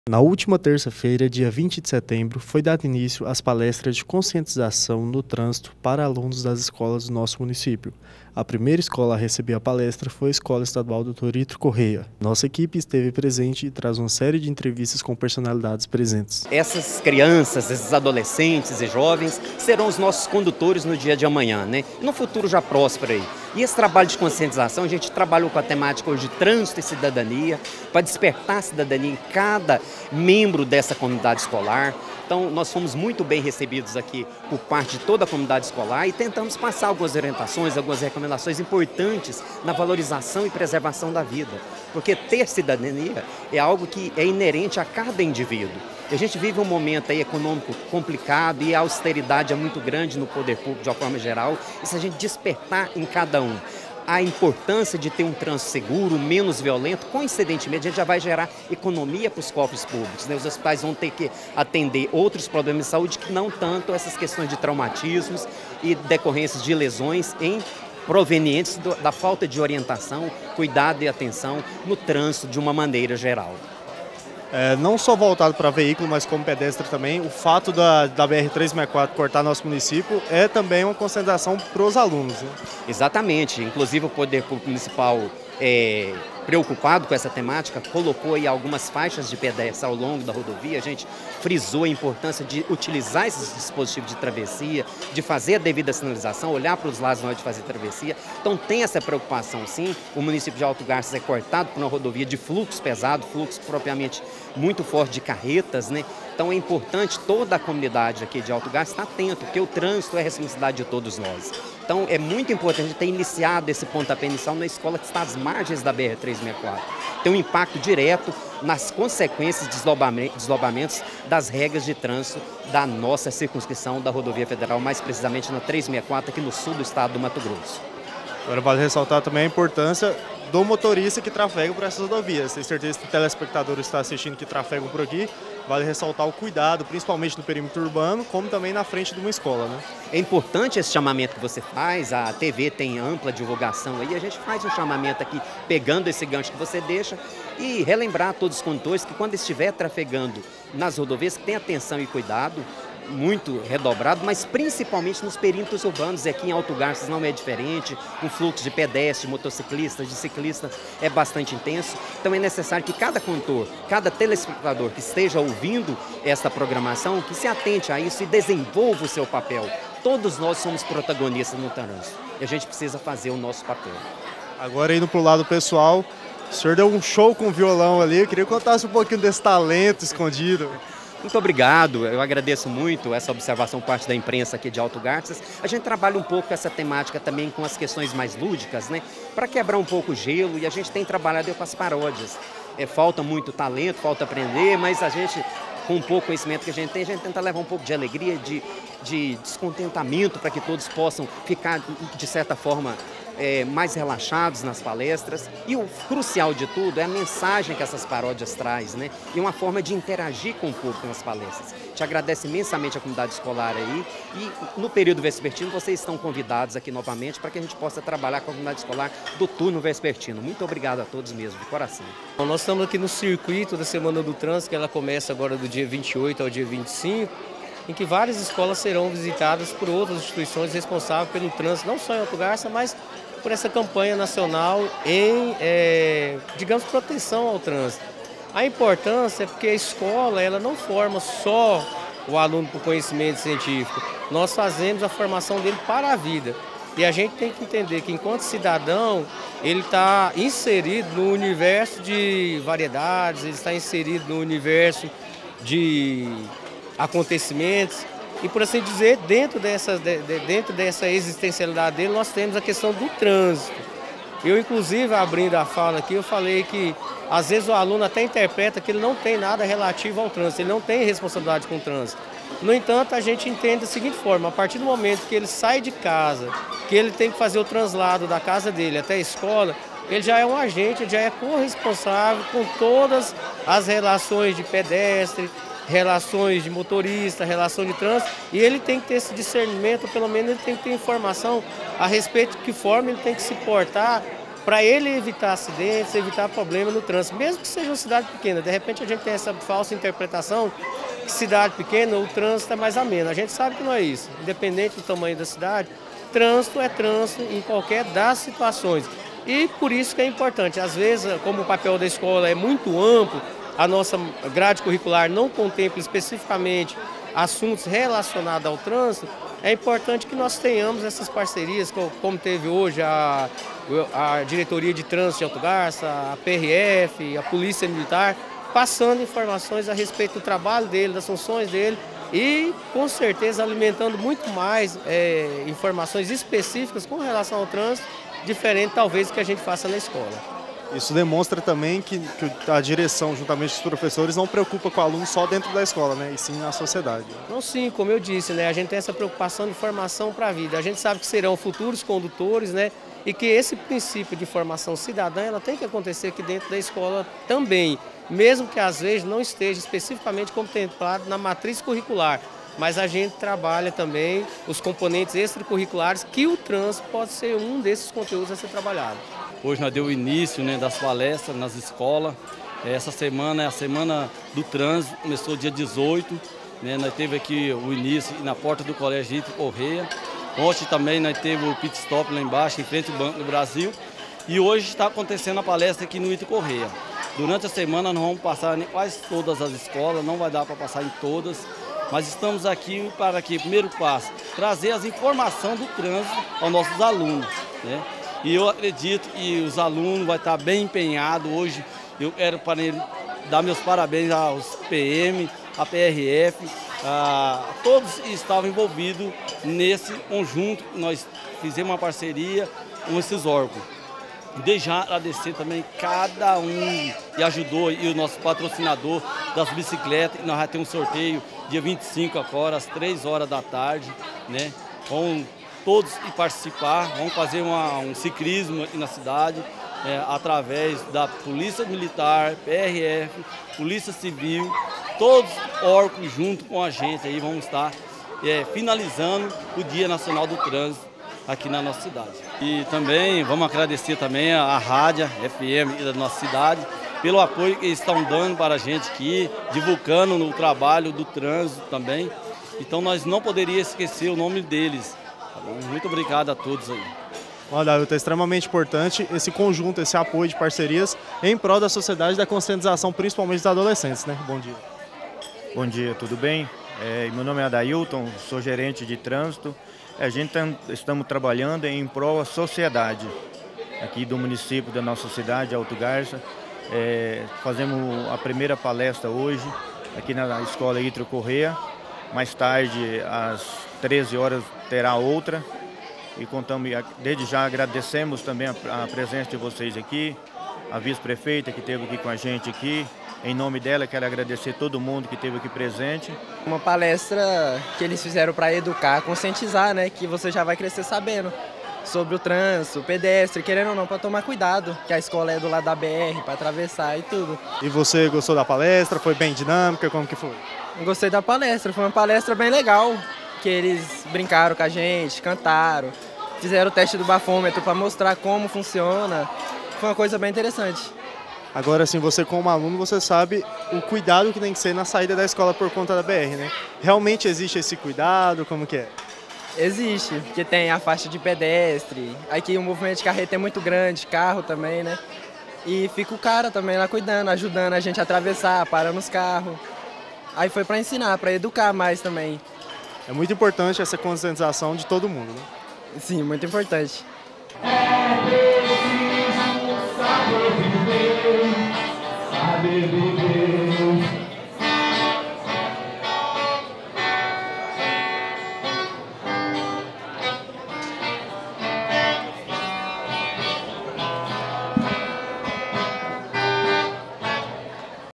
Na última terça-feira, dia 20 de setembro, foi dado início às palestras de conscientização no trânsito para alunos das escolas do nosso município. A primeira escola a receber a palestra foi a Escola Estadual Dr. Ítrio Correia. Nossa equipe esteve presente e traz uma série de entrevistas com personalidades presentes. Essas crianças, esses adolescentes e jovens serão os nossos condutores no dia de amanhã, né? No futuro já próspero aí. E esse trabalho de conscientização, a gente trabalhou com a temática hoje de trânsito e cidadania, para despertar a cidadania em cada membro dessa comunidade escolar. Então, nós fomos muito bem recebidos aqui por parte de toda a comunidade escolar e tentamos passar algumas orientações, algumas recomendações importantes na valorização e preservação da vida. Porque ter cidadania é algo que é inerente a cada indivíduo. E a gente vive um momento aí econômico complicado e a austeridade é muito grande no poder público de uma forma geral. E se a gente despertar em cada um a importância de ter um trânsito seguro, menos violento, coincidentemente a gente já vai gerar economia para os cofres públicos, né? Os hospitais vão ter que atender outros problemas de saúde que não tanto essas questões de traumatismos e decorrências de lesões provenientes da falta de orientação, cuidado e atenção no trânsito de uma maneira geral. Não só voltado para veículo, mas como pedestre também, o fato da BR-364 cortar nosso município é também uma conscientização para os alunos, né? Exatamente, inclusive o Poder Público Municipal preocupado com essa temática, colocou aí algumas faixas de pedestre ao longo da rodovia. A gente frisou a importância de utilizar esses dispositivos de travessia, de fazer a devida sinalização, olhar para os lados na hora de fazer travessia. Então tem essa preocupação sim. O município de Alto Garças é cortado por uma rodovia de fluxo pesado, fluxo propriamente muito forte de carretas, né? Então é importante toda a comunidade aqui de Alto Garças estar atento, porque o trânsito é responsabilidade de todos nós. Então é muito importante ter iniciado esse pontapé inicial na escola que está às margens da BR-364. Tem um impacto direto nas consequências de deslocamentos das regras de trânsito da nossa circunscrição da rodovia federal, mais precisamente na 364 aqui no sul do estado do Mato Grosso. Agora vale ressaltar também a importância do motorista que trafega por essas rodovias. Tenho certeza que o telespectador está assistindo que trafegam por aqui. Vale ressaltar o cuidado, principalmente no perímetro urbano, como também na frente de uma escola, né? É importante esse chamamento que você faz, a TV tem ampla divulgação aí, a gente faz um chamamento aqui, pegando esse gancho que você deixa e relembrar a todos os condutores que quando estiver trafegando nas rodovias, que tenha atenção e cuidado, muito redobrado, mas principalmente nos perímetros urbanos. Aqui em Alto Garças não é diferente, o fluxo de pedestres, de motociclistas, de ciclistas é bastante intenso, então é necessário que cada condutor, cada telespectador que esteja ouvindo esta programação, que se atente a isso e desenvolva o seu papel. Todos nós somos protagonistas no trânsito e a gente precisa fazer o nosso papel. Agora indo para o lado pessoal, o senhor deu um show com violão ali, eu queria que contasse um pouquinho desse talento escondido. Muito obrigado, eu agradeço muito essa observação por parte da imprensa aqui de Alto Garças. A gente trabalha um pouco essa temática também com as questões mais lúdicas, né? Para quebrar um pouco o gelo, e a gente tem trabalhado com as paródias. Falta muito talento, falta aprender, mas a gente, com um pouco conhecimento que a gente tenta levar um pouco de alegria, de descontentamento para que todos possam ficar, de certa forma, mais relaxados nas palestras. E o crucial de tudo é a mensagem que essas paródias traz, né? E uma forma de interagir com o público nas palestras. Te agradeço imensamente a comunidade escolar aí e no período vespertino vocês estão convidados aqui novamente para que a gente possa trabalhar com a comunidade escolar do turno vespertino. Muito obrigado a todos mesmo, de coração. Bom, nós estamos aqui no circuito da Semana do Trânsito, que ela começa agora do dia 28 ao dia 25, em que várias escolas serão visitadas por outras instituições responsáveis pelo trânsito, não só em Alto Garças, mas por essa campanha nacional em, digamos, proteção ao trânsito. A importância é porque a escola ela não forma só o aluno para o conhecimento científico, nós fazemos a formação dele para a vida. E a gente tem que entender que, enquanto cidadão, ele está inserido no universo de variedades, ele está inserido no universo de acontecimentos. E, por assim dizer, dentro dessa existencialidade dele, nós temos a questão do trânsito. Eu, inclusive, abrindo a fala aqui, eu falei que, às vezes, o aluno até interpreta que ele não tem nada relativo ao trânsito, ele não tem responsabilidade com o trânsito. No entanto, a gente entende da seguinte forma: a partir do momento que ele sai de casa, que ele tem que fazer o translado da casa dele até a escola, ele já é um agente, ele já é corresponsável com todas as relações de pedestre, relações de motorista, relação de trânsito, e ele tem que ter esse discernimento, pelo menos ele tem que ter informação a respeito de que forma ele tem que se portar para ele evitar acidentes, evitar problemas no trânsito, mesmo que seja uma cidade pequena. De repente a gente tem essa falsa interpretação que cidade pequena o trânsito é mais ameno. A gente sabe que não é isso. Independente do tamanho da cidade, trânsito é trânsito em qualquer das situações. E por isso que é importante. Às vezes, como o papel da escola é muito amplo, a nossa grade curricular não contempla especificamente assuntos relacionados ao trânsito, é importante que nós tenhamos essas parcerias, como teve hoje a Diretoria de Trânsito de Alto Garça, a PRF, a Polícia Militar, passando informações a respeito do trabalho dele, das funções dele e, com certeza, alimentando muito mais informações específicas com relação ao trânsito, diferente talvez do que a gente faça na escola. Isso demonstra também que a direção, juntamente com os professores, não preocupa com o aluno só dentro da escola, né? E sim na sociedade. Não, sim, como eu disse, né? A gente tem essa preocupação de formação para a vida. A gente sabe que serão futuros condutores, né? E que esse princípio de formação cidadã, ela tem que acontecer aqui dentro da escola também, mesmo que às vezes não esteja especificamente contemplado na matriz curricular. Mas a gente trabalha também os componentes extracurriculares, que o trânsito pode ser um desses conteúdos a ser trabalhado. Hoje nós deu o início, né, das palestras nas escolas. Essa semana é a semana do trânsito, começou dia 18, né, nós teve aqui o início na porta do Colégio Ito Correia. Ontem também nós teve o pit stop lá embaixo, em frente ao Banco do Brasil. E hoje está acontecendo a palestra aqui no Ito Correia. Durante a semana nós vamos passar em quase todas as escolas, não vai dar para passar em todas. Mas estamos aqui para que, primeiro passo, trazer as informações do trânsito aos nossos alunos, né? E eu acredito que os alunos vão estar bem empenhados hoje. Eu quero dar meus parabéns aos PM, à PRF, todos estavam envolvidos nesse conjunto. Nós fizemos uma parceria com esses órgãos. Desde já agradecer também cada um que ajudou, e o nosso patrocinador das bicicletas. Nós já temos um sorteio dia 25 agora, às 3 horas da tarde, né? Vão todos ir participar, vamos fazer um ciclismo aqui na cidade, através da Polícia Militar, PRF, Polícia Civil, todos órgãos junto com a gente aí vamos estar finalizando o Dia Nacional do Trânsito aqui na nossa cidade. E também vamos agradecer também a Rádio FM da nossa cidade pelo apoio que eles estão dando para a gente aqui, divulgando o trabalho do trânsito também. Então nós não poderíamos esquecer o nome deles. Tá bom? Muito obrigado a todos aí. Olha, é extremamente importante esse conjunto, esse apoio de parcerias em prol da sociedade e da conscientização, principalmente dos adolescentes, né? Bom dia. Bom dia, tudo bem? Meu nome é Adailton, sou gerente de trânsito. A gente estamos trabalhando em prol da sociedade aqui do município da nossa cidade, Alto Garça. Fazemos a primeira palestra hoje aqui na Escola Ito Correia. Mais tarde, às 13 horas, terá outra. E contamos, desde já agradecemos também a presença de vocês aqui, a vice-prefeita que esteve aqui com a gente aqui. Em nome dela, quero agradecer todo mundo que esteve aqui presente. Uma palestra que eles fizeram para educar, conscientizar, né, que você já vai crescer sabendo sobre o trânsito, o pedestre, querendo ou não, para tomar cuidado, que a escola é do lado da BR, para atravessar e tudo. E você gostou da palestra? Foi bem dinâmica? Como que foi? Gostei da palestra, foi uma palestra bem legal, que eles brincaram com a gente, cantaram, fizeram o teste do bafômetro para mostrar como funciona. Foi uma coisa bem interessante. Agora, assim, você como aluno, você sabe o cuidado que tem que ser na saída da escola por conta da BR, né? Realmente existe esse cuidado? Como que é? Existe, porque tem a faixa de pedestre, aqui o movimento de carreta é muito grande, carro também, né? E fica o cara também lá cuidando, ajudando a gente a atravessar, parando os carros. Aí foi para ensinar, para educar mais também. É muito importante essa conscientização de todo mundo, né? Sim, muito importante. Saber viver, saber viver.